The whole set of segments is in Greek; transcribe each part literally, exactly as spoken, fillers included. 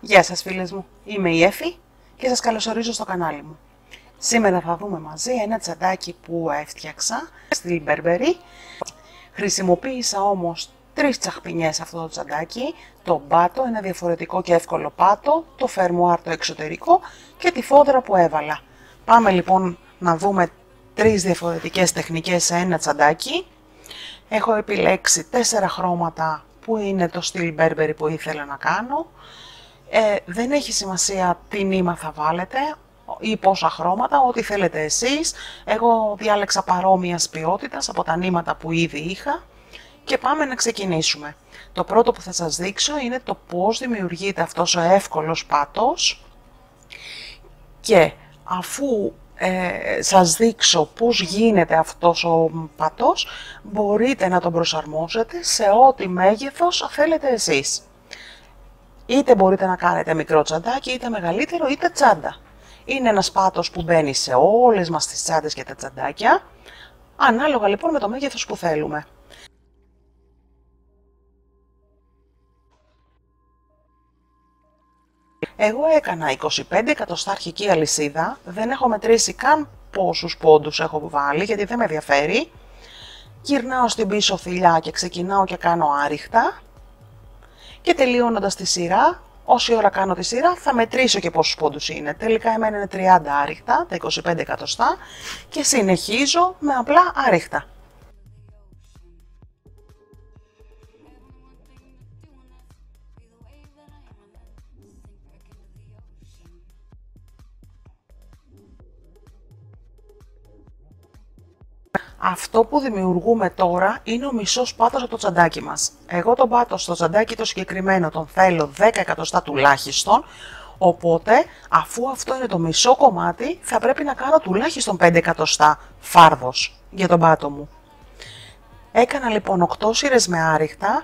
Γεια σας φίλες μου, είμαι η Εφη και σας καλωσορίζω στο κανάλι μου. Σήμερα θα δούμε μαζί ένα τσαντάκι που έφτιαξα στη Burberry. Χρησιμοποίησα όμως τρεις τσαχπινιές σε αυτό το τσαντάκι, το πάτο, ένα διαφορετικό και εύκολο πάτο, το φερμουάρ το εξωτερικό και τη φόδρα που έβαλα. Πάμε λοιπόν να δούμε τρεις διαφορετικές τεχνικές σε ένα τσαντάκι. Έχω επιλέξει τέσσερα χρώματα που είναι το στυλ Burberry που ήθελα να κάνω. Ε, δεν έχει σημασία τι νήμα θα βάλετε ή πόσα χρώματα, ό,τι θέλετε εσείς. Εγώ διάλεξα παρόμοιας ποιότητας από τα νήματα που ήδη είχα και πάμε να ξεκινήσουμε. Το πρώτο που θα σας δείξω είναι το πώς δημιουργείται αυτός ο εύκολος πάτος και αφού ε, σας δείξω πώς γίνεται αυτός ο πατός, μπορείτε να τον προσαρμόσετε σε ό,τι μέγεθος θέλετε εσείς. Είτε μπορείτε να κάνετε μικρό τσαντάκι, είτε μεγαλύτερο, είτε τσάντα. Είναι ένας πάτος που μπαίνει σε όλες μας τις τσάντες και τα τσαντάκια, ανάλογα λοιπόν με το μέγεθος που θέλουμε. Εγώ έκανα είκοσι πέντε εκατοστά αρχική αλυσίδα, δεν έχω μετρήσει καν πόσους πόντους έχω βάλει γιατί δεν με ενδιαφέρει. Γυρνάω στην πίσω θηλιά και ξεκινάω και κάνω άριχτα. Και τελειώνοντας τη σειρά, όση ώρα κάνω τη σειρά, θα μετρήσω και πόσους πόντους είναι. Τελικά εμένα είναι τριάντα άριχτα, τα είκοσι πέντε εκατοστά και συνεχίζω με απλά άριχτα. Αυτό που δημιουργούμε τώρα είναι ο μισός πάτος από το τσαντάκι μας. Εγώ τον πάτο στο τσαντάκι το συγκεκριμένο τον θέλω δέκα εκατοστά τουλάχιστον, οπότε αφού αυτό είναι το μισό κομμάτι θα πρέπει να κάνω τουλάχιστον πέντε εκατοστά φάρδος για τον πάτο μου. Έκανα λοιπόν οκτώ σειρές με άριχτα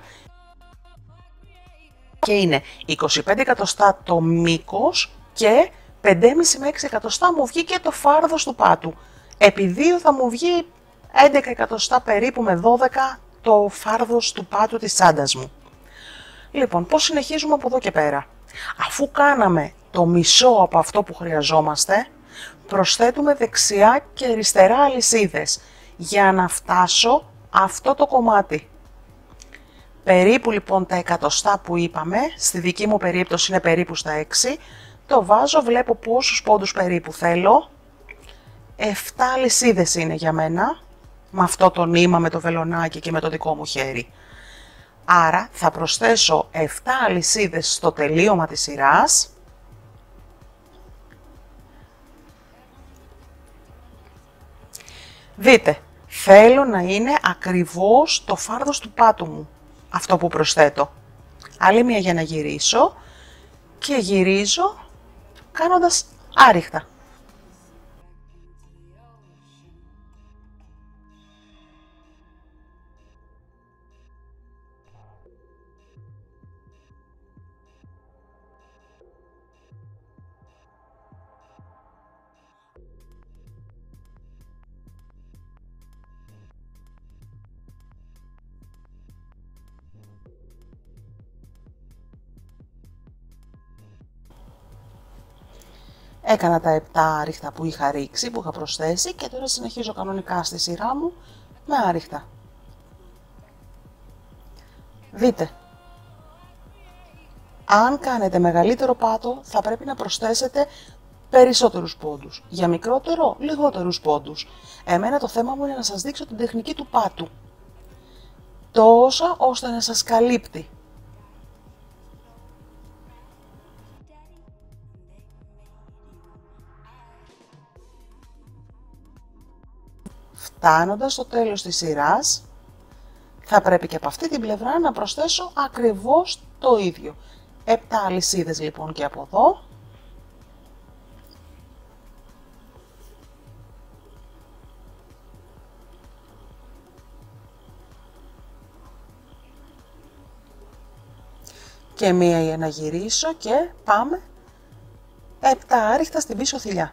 και είναι είκοσι πέντε εκατοστά το μήκος και πέντε κόμμα πέντε με έξι εκατοστά μου βγήκε το φάρδος του πάτου. Επί δύο θα μου βγει έντεκα εκατοστά περίπου με δώδεκα το φάρδος του πάτου της τσάντας μου. Λοιπόν, πώς συνεχίζουμε από εδώ και πέρα. Αφού κάναμε το μισό από αυτό που χρειαζόμαστε, προσθέτουμε δεξιά και αριστερά αλυσίδες για να φτάσω αυτό το κομμάτι. Περίπου λοιπόν τα εκατοστά που είπαμε, στη δική μου περίπτωση είναι περίπου στα έξι, το βάζω, βλέπω πόσους πόντους περίπου θέλω. επτά αλυσίδες είναι για μένα, με αυτό το νήμα, με το βελονάκι και με το δικό μου χέρι. Άρα θα προσθέσω επτά αλυσίδες στο τελείωμα της σειράς. Δείτε, θέλω να είναι ακριβώς το φάρδος του πάτου μου, αυτό που προσθέτω. Άλλη μία για να γυρίσω και γυρίζω κάνοντας άριχτα. Έκανα τα επτά άριχτα που είχα ρίξει, που είχα προσθέσει και τώρα συνεχίζω κανονικά στη σειρά μου με άριχτα. Δείτε, αν κάνετε μεγαλύτερο πάτο θα πρέπει να προσθέσετε περισσότερους πόντους. Για μικρότερο, λιγότερους πόντους. Εμένα το θέμα μου είναι να σας δείξω την τεχνική του πάτου. Τόσα ώστε να σας καλύπτει. Φτάνοντας στο τέλος της σειράς, θα πρέπει και από αυτή την πλευρά να προσθέσω ακριβώς το ίδιο. επτά αλυσίδες λοιπόν και από εδώ. Και μία για να γυρίσω και πάμε επτά άριχτα στην πίσω θηλιά.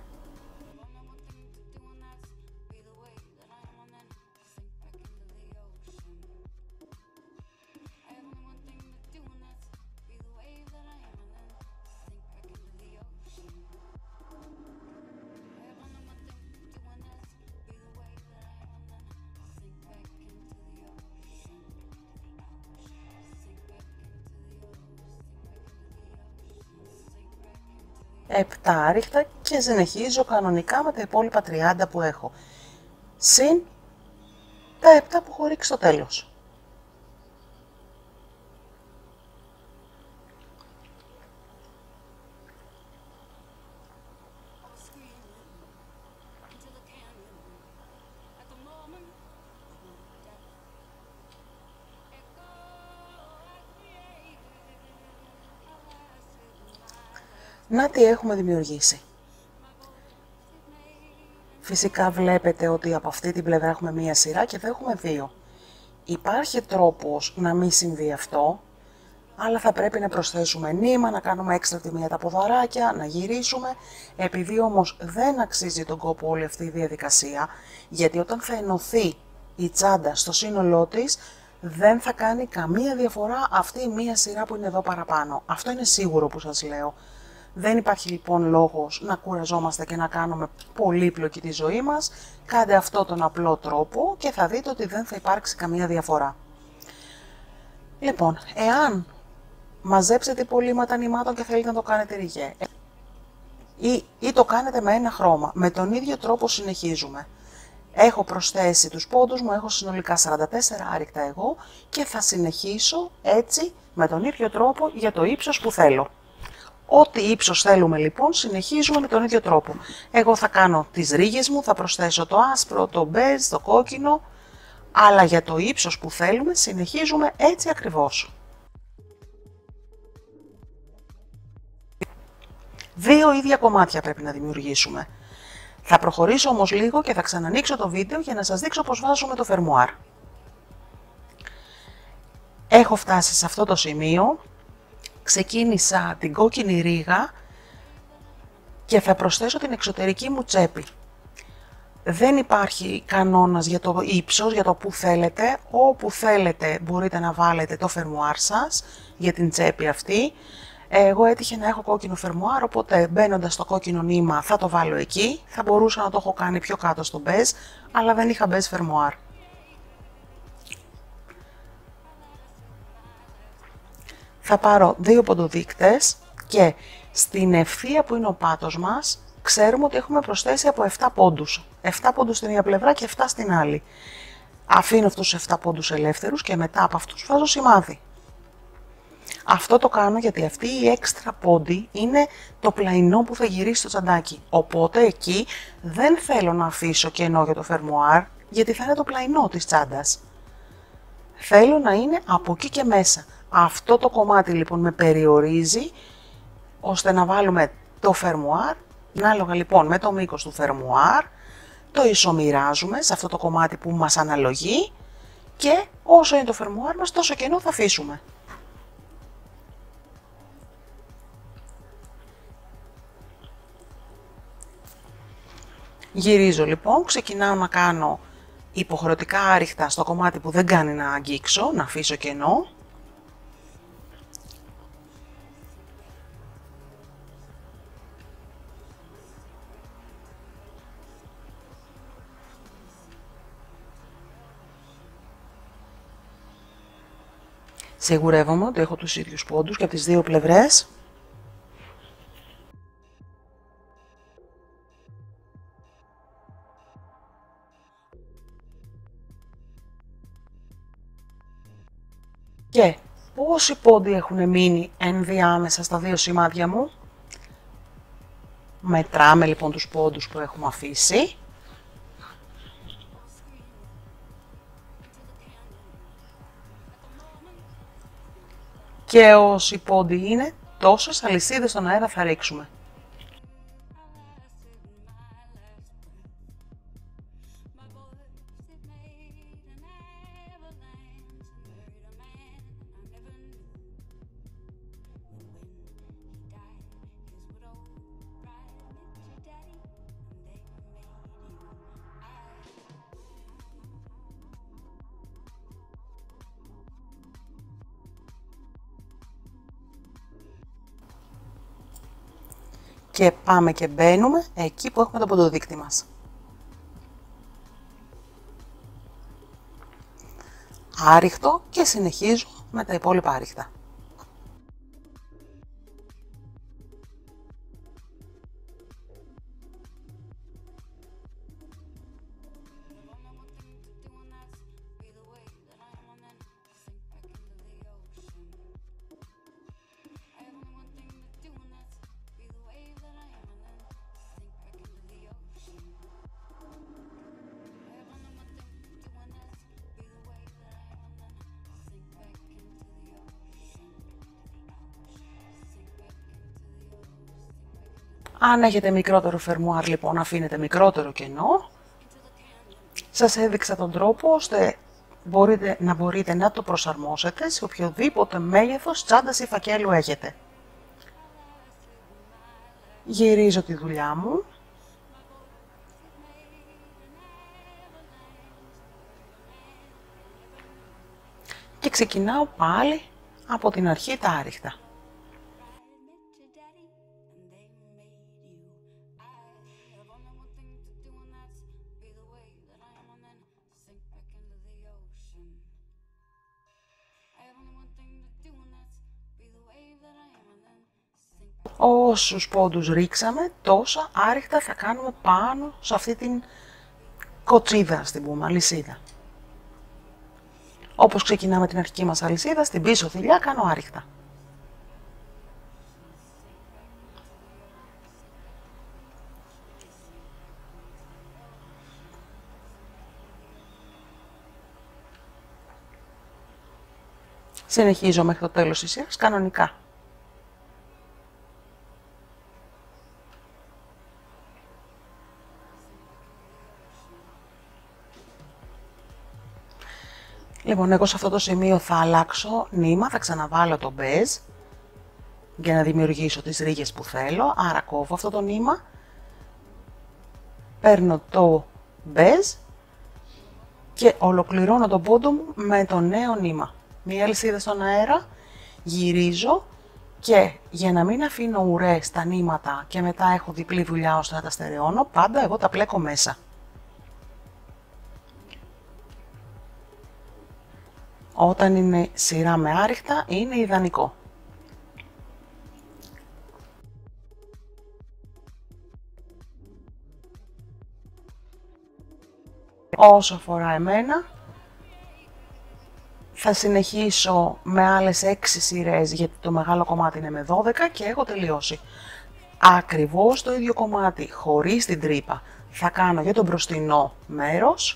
επτά άριχτα και συνεχίζω κανονικά με τα υπόλοιπα τριάντα που έχω. Συν τα επτά που έχω ρίξει στο τέλος. Να τι έχουμε δημιουργήσει. Φυσικά βλέπετε ότι από αυτή την πλευρά έχουμε μία σειρά και εδώ έχουμε δύο. Υπάρχει τρόπος να μην συμβεί αυτό, αλλά θα πρέπει να προσθέσουμε νήμα, να κάνουμε έξτρα τη μία τα ποδαράκια, να γυρίσουμε. Επειδή όμως δεν αξίζει τον κόπο όλη αυτή η διαδικασία, γιατί όταν θα ενωθεί η τσάντα στο σύνολό της, δεν θα κάνει καμία διαφορά αυτή η μία σειρά που είναι εδώ παραπάνω. Αυτό είναι σίγουρο που σας λέω. Δεν υπάρχει λοιπόν λόγος να κουραζόμαστε και να κάνουμε πολύπλοκη τη ζωή μας. Κάντε αυτό τον απλό τρόπο και θα δείτε ότι δεν θα υπάρξει καμία διαφορά. Λοιπόν, εάν μαζέψετε υπολείμματα νημάτων και θέλετε να το κάνετε ριγέ ή, ή το κάνετε με ένα χρώμα, με τον ίδιο τρόπο συνεχίζουμε. Έχω προσθέσει τους πόντους μου, έχω συνολικά σαράντα τέσσερα άριχτα εγώ και θα συνεχίσω έτσι με τον ίδιο τρόπο για το ύψος που θέλω. Ό,τι ύψος θέλουμε λοιπόν συνεχίζουμε με τον ίδιο τρόπο. Εγώ θα κάνω τις ρίγες μου, θα προσθέσω το άσπρο, το μπέζ, το κόκκινο, αλλά για το ύψος που θέλουμε συνεχίζουμε έτσι ακριβώς. Δύο ίδια κομμάτια πρέπει να δημιουργήσουμε. Θα προχωρήσω όμως λίγο και θα ξανανοίξω το βίντεο για να σας δείξω πώς βάζουμε το φερμουάρ. Έχω φτάσει σε αυτό το σημείο. Ξεκίνησα την κόκκινη ρίγα και θα προσθέσω την εξωτερική μου τσέπη. Δεν υπάρχει κανόνας για το ύψος, για το που θέλετε. Όπου θέλετε μπορείτε να βάλετε το φερμουάρ σας για την τσέπη αυτή. Εγώ έτυχε να έχω κόκκινο φερμουάρ, οπότε μπαίνοντας στο κόκκινο νήμα θα το βάλω εκεί. Θα μπορούσα να το έχω κάνει πιο κάτω στο μπέζ, αλλά δεν είχα μπέζ φερμουάρ. Θα πάρω δύο ποντοδείκτες και στην ευθεία που είναι ο πάτος μας ξέρουμε ότι έχουμε προσθέσει από επτά πόντους. επτά πόντους στην μία πλευρά και επτά στην άλλη. Αφήνω αυτούς τους επτά πόντους ελεύθερους και μετά από αυτούς βάζω σημάδι. Αυτό το κάνω γιατί αυτή η έξτρα πόντι είναι το πλαϊνό που θα γυρίσει στο τσαντάκι. Οπότε εκεί δεν θέλω να αφήσω κενό για το φερμουάρ γιατί θα είναι το πλαϊνό της τσάντας. Θέλω να είναι από εκεί και μέσα. Αυτό το κομμάτι λοιπόν με περιορίζει ώστε να βάλουμε το φερμουάρ, ανάλογα λοιπόν με το μήκος του φερμουάρ, το ισομοιράζουμε σε αυτό το κομμάτι που μας αναλογεί και όσο είναι το φερμουάρ μας τόσο κενό θα αφήσουμε. Γυρίζω λοιπόν, ξεκινάω να κάνω υποχρεωτικά άριχτα στο κομμάτι που δεν κάνει να αγγίξω, να αφήσω κενό. Σιγουρεύομαι ότι έχω τους ίδιους πόντους και από τις δύο πλευρές. Και πόσοι πόντοι έχουν μείνει ενδιάμεσα στα δύο σημάδια μου. Μετράμε λοιπόν τους πόντους που έχουμε αφήσει. Και όσοι πόντοι είναι, τόσες αλυσίδες στον αέρα θα ρίξουμε. Και πάμε και μπαίνουμε εκεί που έχουμε το ποντοδείκτη μας. Άριχτο και συνεχίζω με τα υπόλοιπα άριχτα. Αν έχετε μικρότερο φερμουάρ λοιπόν αφήνετε μικρότερο κενό. Σας έδειξα τον τρόπο ώστε μπορείτε, να μπορείτε να το προσαρμόσετε σε οποιοδήποτε μέγεθος τσάντας ή φακέλου έχετε. Γυρίζω τη δουλειά μου. Και ξεκινάω πάλι από την αρχή τα άριχτα. Όσους πόντους ρίξαμε, τόσα άριχτα θα κάνουμε πάνω σε αυτή την κοτσίδα, ας την πούμε, αλυσίδα. Όπως ξεκινάμε την αρχική μας αλυσίδα, στην πίσω θηλιά κάνω άριχτα. Συνεχίζω μέχρι το τέλος της σειράς κανονικά. Λοιπόν, εγώ σε αυτό το σημείο θα αλλάξω νήμα, θα ξαναβάλω το μπέζ για να δημιουργήσω τις ρίγες που θέλω, άρα κόβω αυτό το νήμα, παίρνω το μπέζ και ολοκληρώνω τον πόντο μου με το νέο νήμα. Μία αλυσίδα στον αέρα, γυρίζω και για να μην αφήνω ουρές στα νήματα και μετά έχω διπλή δουλειά ώστε να τα στερεώνω, πάντα εγώ τα πλέκω μέσα. Όταν είναι σειρά με άριχτα είναι ιδανικό. Όσο αφορά εμένα, θα συνεχίσω με άλλες έξι σειρές γιατί το μεγάλο κομμάτι είναι με δώδεκα και έχω τελειώσει. Ακριβώς το ίδιο κομμάτι, χωρίς την τρύπα, θα κάνω για το μπροστινό μέρος.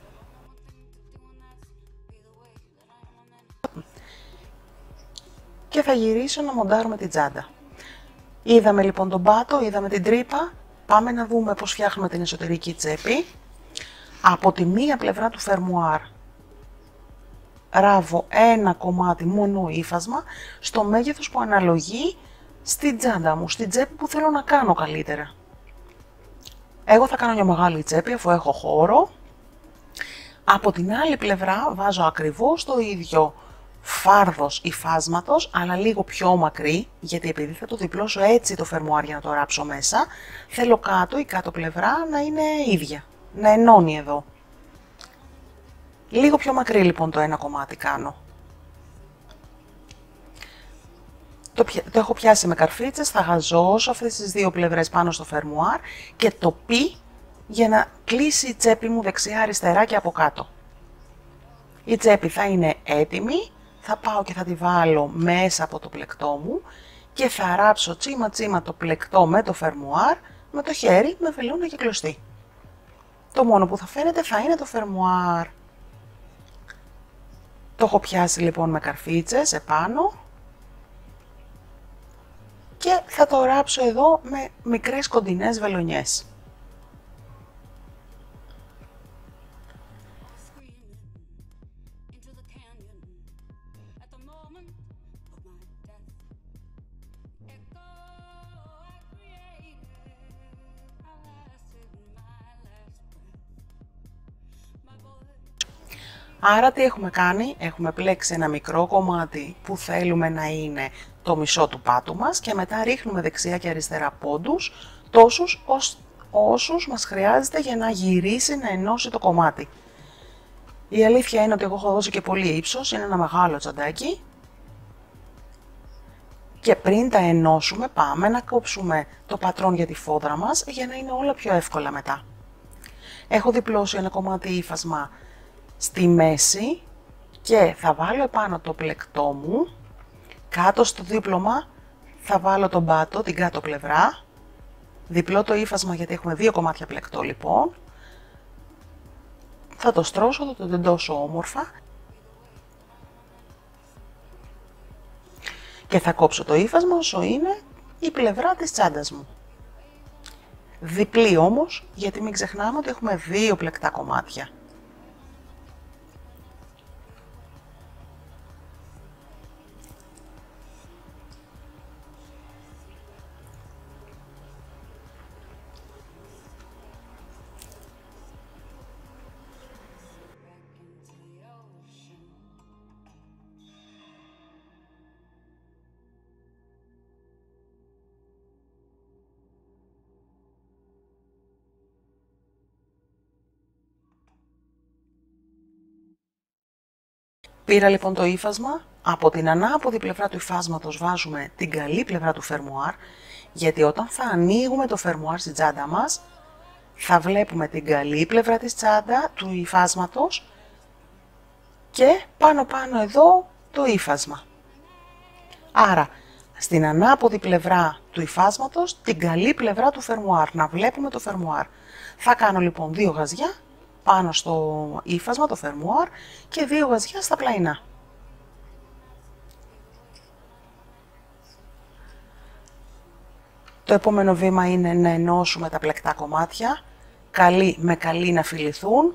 Και θα γυρίσω να μοντάρουμε την τσάντα. Είδαμε λοιπόν τον πάτο, είδαμε την τρύπα. Πάμε να δούμε πώς φτιάχνουμε την εσωτερική τσέπη. Από τη μία πλευρά του φερμουάρ ράβω ένα κομμάτι μόνο ύφασμα στο μέγεθος που αναλογεί στην τσάντα μου, στην τσέπη που θέλω να κάνω καλύτερα. Εγώ θα κάνω μια μεγάλη τσέπη αφού έχω χώρο. Από την άλλη πλευρά βάζω ακριβώς το ίδιο φάρδος υφάσματος, αλλά λίγο πιο μακρύ, γιατί επειδή θα το διπλώσω έτσι το φερμουάρ για να το ράψω μέσα, θέλω κάτω η κάτω πλευρά να είναι ίδια, να ενώνει εδώ. Λίγο πιο μακρύ λοιπόν το ένα κομμάτι κάνω. Το, το έχω πιάσει με καρφίτσες, θα γαζώσω αυτές τις δύο πλευρές πάνω στο φερμουάρ και το πι για να κλείσει η τσέπη μου δεξιά-αριστερά και από κάτω. Η τσέπη θα είναι έτοιμη, θα πάω και θα τη βάλω μέσα από το πλεκτό μου και θα ράψω τσίμα τσίμα το πλεκτό με το φερμουάρ με το χέρι με βελόνα και κλωστή. Το μόνο που θα φαίνεται θα είναι το φερμουάρ. Το έχω πιάσει λοιπόν με καρφίτσες επάνω και θα το ράψω εδώ με μικρές κοντινές βελονιές. Άρα τι έχουμε κάνει, έχουμε πλέξει ένα μικρό κομμάτι που θέλουμε να είναι το μισό του πάτου μας και μετά ρίχνουμε δεξιά και αριστερά πόντους, τόσους όσους μας χρειάζεται για να γυρίσει, να ενώσει το κομμάτι. Η αλήθεια είναι ότι εγώ έχω δώσει και πολύ ύψος, είναι ένα μεγάλο τσαντάκι. Και πριν τα ενώσουμε πάμε να κόψουμε το πατρόν για τη φόδρα μας για να είναι όλα πιο εύκολα μετά. Έχω διπλώσει ένα κομμάτι ύφασμα στη μέση και θα βάλω επάνω το πλεκτό μου, κάτω στο δίπλωμα θα βάλω τον πάτο, την κάτω πλευρά, διπλώ το ύφασμα γιατί έχουμε δύο κομμάτια πλεκτό λοιπόν, θα το στρώσω, θα το τεντώσω όμορφα και θα κόψω το ύφασμα όσο είναι η πλευρά της τσάντας μου. Διπλή όμως, γιατί μην ξεχνάμε ότι έχουμε δύο πλεκτά κομμάτια. Πήρα λοιπόν το ύφασμα, από την ανάποδη πλευρά του υφάσματος βάζουμε την καλή πλευρά του φερμουάρ, γιατί όταν θα ανοίγουμε το φερμουάρ στην τσάντα μας, θα βλέπουμε την καλή πλευρά της τσάντα του υφάσματος και πάνω πάνω εδώ το ύφασμα. Άρα, στην ανάποδη πλευρά του υφάσματος, την καλή πλευρά του φερμουάρ, να βλέπουμε το φερμουάρ. Θα κάνω λοιπόν δύο γαζιά πάνω στο ύφασμα, το φερμουάρ, και δύο γαζιά στα πλαϊνά. Το επόμενο βήμα είναι να ενώσουμε τα πλεκτά κομμάτια, καλή με καλή να φιληθούν.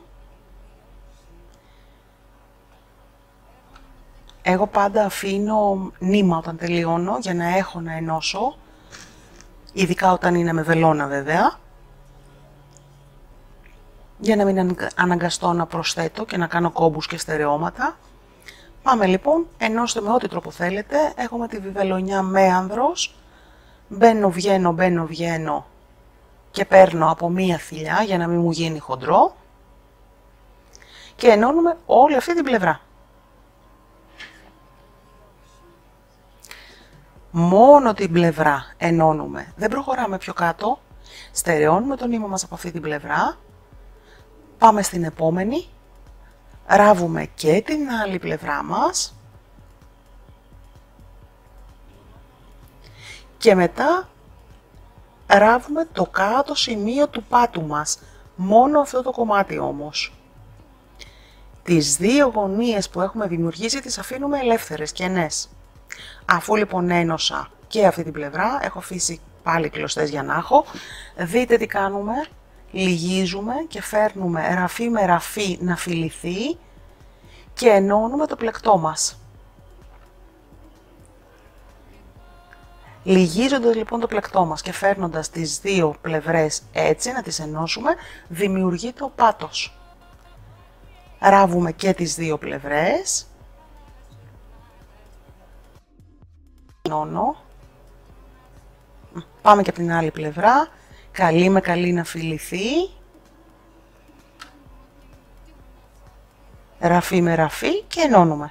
Εγώ πάντα αφήνω νήμα όταν τελειώνω για να έχω να ενώσω, ειδικά όταν είναι με βελόνα βέβαια, για να μην αναγκαστώ να προσθέτω και να κάνω κόμπους και στερεώματα. Πάμε λοιπόν, ενώστε με ό,τι τρόπο θέλετε. Έχουμε τη βελονιά με άνδρος, μπαίνω βγαίνω, μπαίνω βγαίνω και παίρνω από μία θηλιά για να μην μου γίνει χοντρό και ενώνουμε όλη αυτή την πλευρά. Μόνο την πλευρά ενώνουμε, δεν προχωράμε πιο κάτω, στερεώνουμε το νήμα μας από αυτή την πλευρά, πάμε στην επόμενη, ράβουμε και την άλλη πλευρά μας και μετά ράβουμε το κάτω σημείο του πάτου μας, μόνο αυτό το κομμάτι όμως. Τις δύο γωνίες που έχουμε δημιουργήσει τις αφήνουμε ελεύθερες, κενές. Αφού λοιπόν ένωσα και αυτή την πλευρά, έχω αφήσει πάλι κλωστές για να έχω, δείτε τι κάνουμε, λυγίζουμε και φέρνουμε ραφή με ραφή να φιληθεί και ενώνουμε το πλεκτό μας. Λυγίζοντας λοιπόν το πλεκτό μας και φέρνοντας τις δύο πλευρές έτσι να τις ενώσουμε, δημιουργείται ο πάτος. Ράβουμε και τις δύο πλευρές. Ενώνω. Πάμε και από την άλλη πλευρά. Καλή με καλή να φιληθεί. Ραφή με ραφή και ενώνουμε.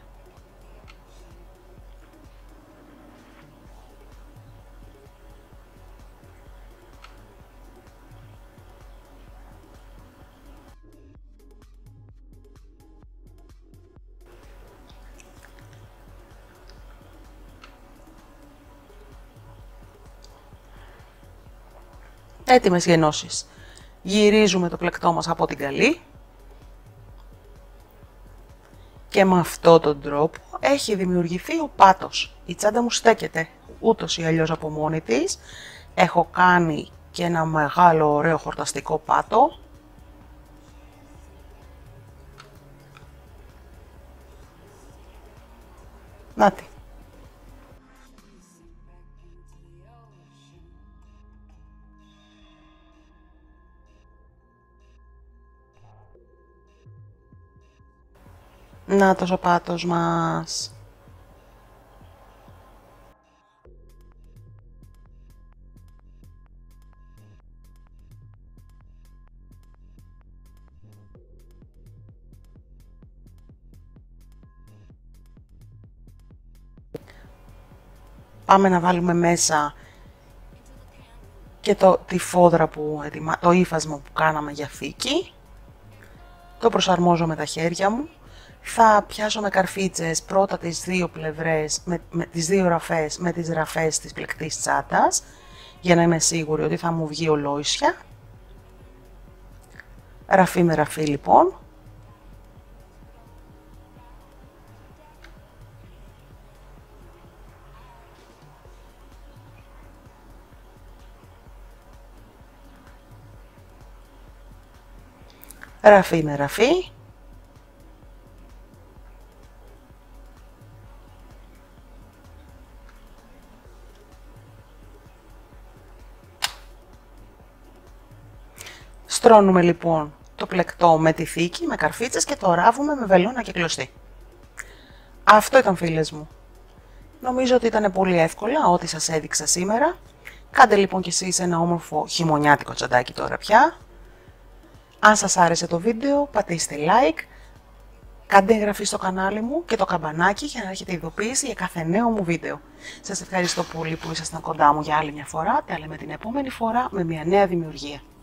Έτοιμες γενώσεις. Γυρίζουμε το πλεκτό μας από την καλή και με αυτόν τον τρόπο έχει δημιουργηθεί ο πάτος. Η τσάντα μου στέκεται ούτως ή αλλιώς από μόνη της. Έχω κάνει και ένα μεγάλο ωραίο χορταστικό πάτο. Νάτι. Νάτος ο πάτος μας. Πάμε να βάλουμε μέσα και το, τη φόδρα που, το ύφασμα που κάναμε για θήκη. Το προσαρμόζω με τα χέρια μου. Θα πιάσω με καρφίτσες πρώτα τις δύο πλευρές, με, με τις δύο ραφές, με τις ραφές της πλεκτής τσάντας, για να είμαι σίγουρη ότι θα μου βγει ολόισια. Ραφή με ραφή λοιπόν. ραφή με ραφή. Στρώνουμε λοιπόν το πλεκτό με τη θήκη, με καρφίτσες και το ράβουμε με βελόνα και κλωστή. Αυτό ήταν, φίλες μου. Νομίζω ότι ήταν πολύ εύκολα ό,τι σας έδειξα σήμερα. Κάντε λοιπόν κι εσείς ένα όμορφο χειμωνιάτικο τσαντάκι τώρα πια. Αν σας άρεσε το βίντεο, πατήστε like, κάντε εγγραφή στο κανάλι μου και το καμπανάκι για να έχετε ειδοποίηση για κάθε νέο μου βίντεο. Σας ευχαριστώ πολύ που ήσασταν κοντά μου για άλλη μια φορά. Τα λέμε την επόμενη φορά με μια νέα δημιουργία.